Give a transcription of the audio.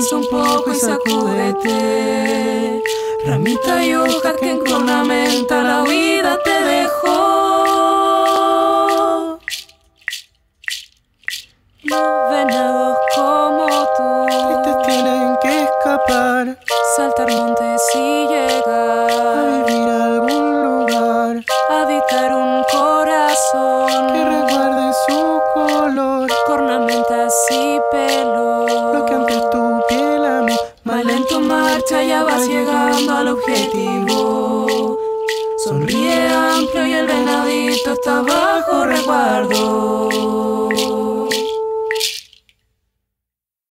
Avanza un poco y sacúdete. Ramita y hoja que en cornamenta la vida te dejó. Los venados como tú tristes tienen que escapar, saltar montes y llegar a vivir a algún lugar habitar un corazón que resguarde su color, cornamentas y pelo. lo que antes tu piel amó. Más lento marcha, ya vas llegando al objetivo. Sonríe amplio y el